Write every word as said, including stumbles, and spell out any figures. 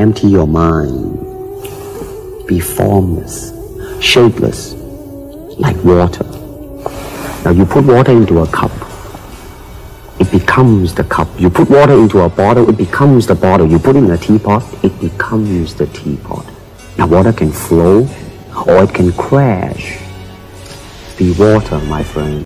empty your mind. Be formless, shapeless, like water. Now you put water into a cup, it becomes the cup. You put water into a bottle, it becomes the bottle. You put it in a teapot, it becomes the teapot. Now water can flow or it can crash. Be water, my friend.